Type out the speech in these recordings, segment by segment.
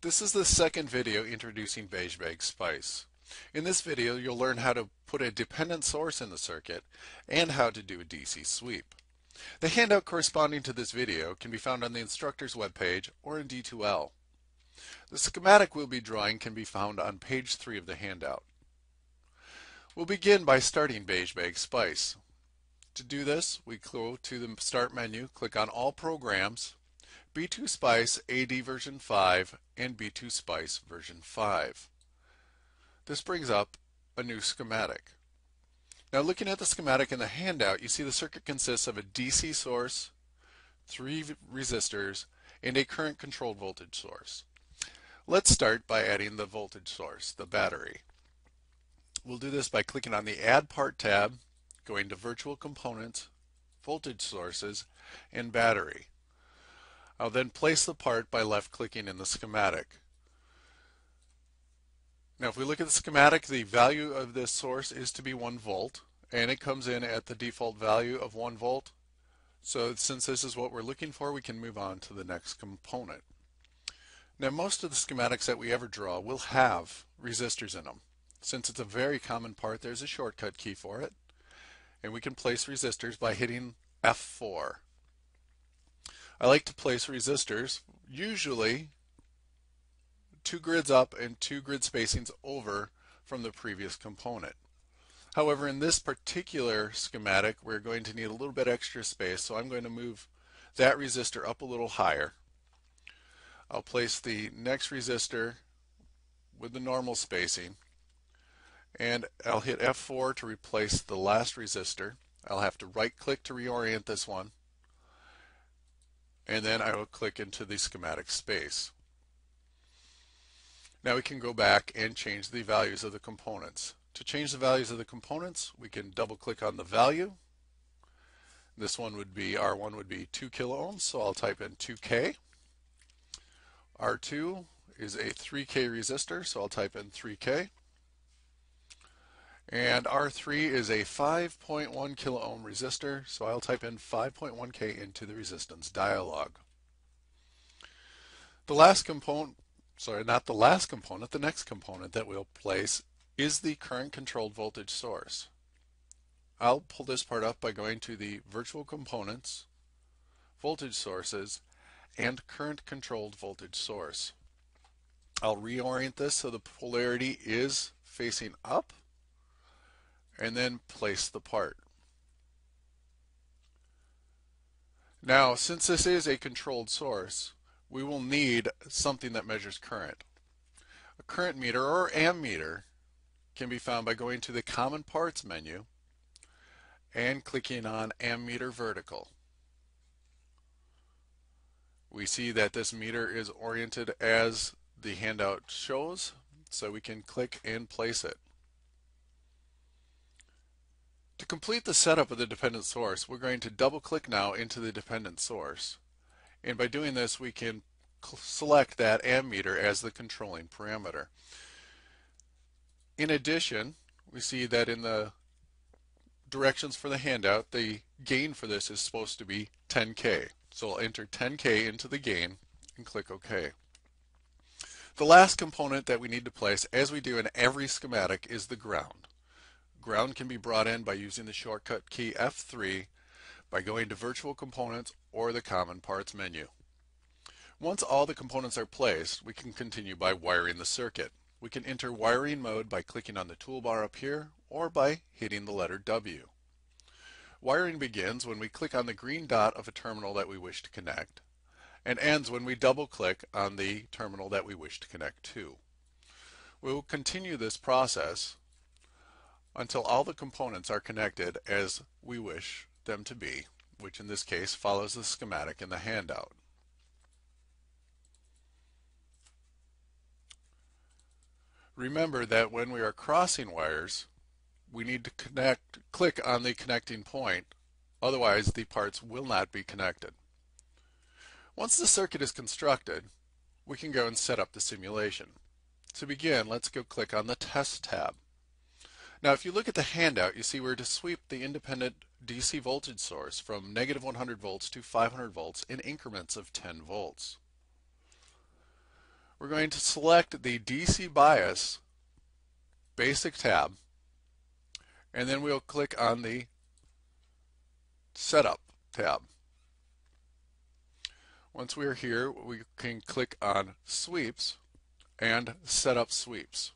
This is the second video introducing BeigeBag Spice. In this video, you'll learn how to put a dependent source in the circuit and how to do a DC sweep. The handout corresponding to this video can be found on the instructor's webpage or in D2L. The schematic we'll be drawing can be found on page 3 of the handout. We'll begin by starting BeigeBag Spice. To do this, we go to the Start menu, click on All Programs, B2 Spice AD version 5 and B2 Spice version 5. This brings up a new schematic. Now looking at the schematic in the handout, you see the circuit consists of a DC source, 3 resistors, and a current controlled voltage source. Let's start by adding the voltage source, the battery. We'll do this by clicking on the Add Part tab, going to Virtual Components, Voltage Sources, and Battery. I'll then place the part by left-clicking in the schematic. Now if we look at the schematic, the value of this source is to be 1 volt, and it comes in at the default value of 1 volt. So since this is what we're looking for, we can move on to the next component. Now most of the schematics that we ever draw will have resistors in them. Since it's a very common part, there's a shortcut key for it, and we can place resistors by hitting F4. I like to place resistors, usually 2 grids up and 2 grid spacings over from the previous component. However, in this particular schematic, we're going to need a little bit extra space, so I'm going to move that resistor up a little higher. I'll place the next resistor with the normal spacing, and I'll hit F4 to replace the last resistor. I'll have to right-click to reorient this one, and then I will click into the schematic space. Now we can go back and change the values of the components. To change the values of the components, we can double-click on the value. This one would be, R1 would be 2 kilo ohms, so I'll type in 2K. R2 is a 3K resistor, so I'll type in 3K. And R3 is a 5.1 kilo ohm resistor, so I'll type in 5.1K into the resistance dialog. The last component, not the last component, the next component that we'll place is the current controlled voltage source. I'll pull this part up by going to the Virtual Components, Voltage Sources, and Current Controlled Voltage Source. I'll reorient this so the polarity is facing up, and then place the part. Now, since this is a controlled source, we will need something that measures current. A current meter or ammeter can be found by going to the Common Parts menu and clicking on Ammeter Vertical. We see that this meter is oriented as the handout shows, so we can click and place it. To complete the setup of the dependent source, we're going to double-click now into the dependent source. And by doing this, we can select that ammeter as the controlling parameter. In addition, we see that in the directions for the handout, the gain for this is supposed to be 10K. So I'll enter 10K into the gain and click OK. The last component that we need to place, as we do in every schematic, is the ground. Ground can be brought in by using the shortcut key F3 by going to Virtual Components or the Common Parts menu. Once all the components are placed, we can continue by wiring the circuit. We can enter wiring mode by clicking on the toolbar up here or by hitting the letter W. Wiring begins when we click on the green dot of a terminal that we wish to connect, and ends when we double-click on the terminal that we wish to connect to. We will continue this process until all the components are connected as we wish them to be, which in this case follows the schematic in the handout. Remember that when we are crossing wires, we need to click on the connecting point, otherwise the parts will not be connected. Once the circuit is constructed, we can go and set up the simulation. To begin, let's go click on the Test tab. Now if you look at the handout, you see we're to sweep the independent DC voltage source from negative 100 volts to 500 volts in increments of 10 volts. we're going to select the DC bias basic tab, and then we'll click on the setup tab. Once we're here, we can click on sweeps and set up sweeps.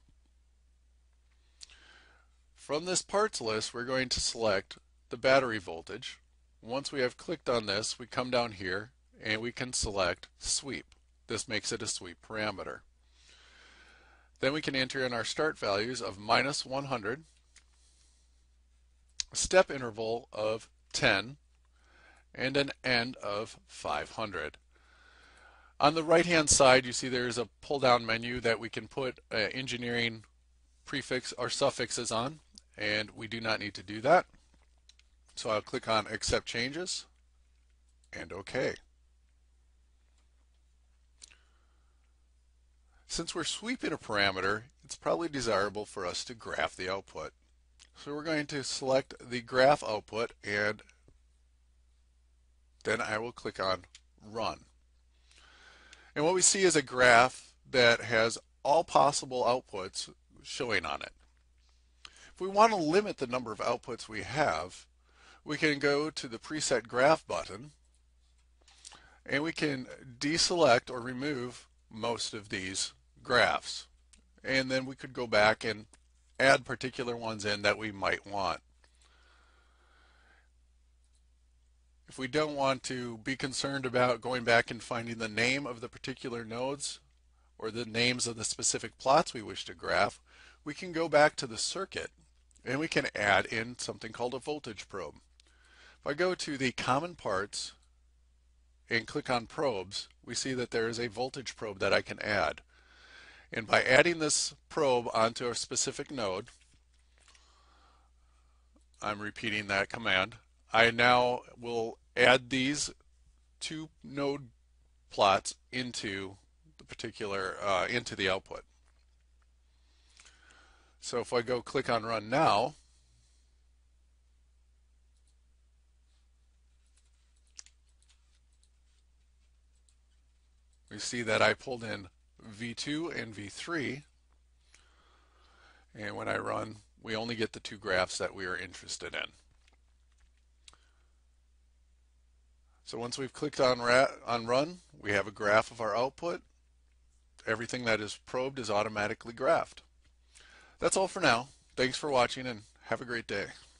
From this parts list, we're going to select the battery voltage. Once we have clicked on this, we come down here and we can select sweep. This makes it a sweep parameter. Then we can enter in our start values of -100, a step interval of 10, and an end of 500. On the right hand side, you see there's a pull down menu that we can put engineering prefix or suffixes on, and we do not need to do that. So I'll click on accept changes and OK. Since we're sweeping a parameter, it's probably desirable for us to graph the output. So we're going to select the graph output, and then I will click on run. And what we see is a graph that has all possible outputs showing on it. If we want to limit the number of outputs we have, we can go to the preset graph button and we can deselect or remove most of these graphs. And then we could go back and add particular ones in that we might want. If we don't want to be concerned about going back and finding the name of the particular nodes or the names of the specific plots we wish to graph, we can go back to the circuit and we can add in something called a voltage probe. If I go to the common parts and click on probes, we see that there is a voltage probe that I can add. And by adding this probe onto a specific node, I'm repeating that command, I now will add these two node plots into the particular into the output. So if I go click on run now, we see that I pulled in V2 and V3, and when I run, we only get the two graphs that we are interested in. So once we've clicked on run, we have a graph of our output. Everything that is probed is automatically graphed. That's all for now. Thanks for watching and have a great day.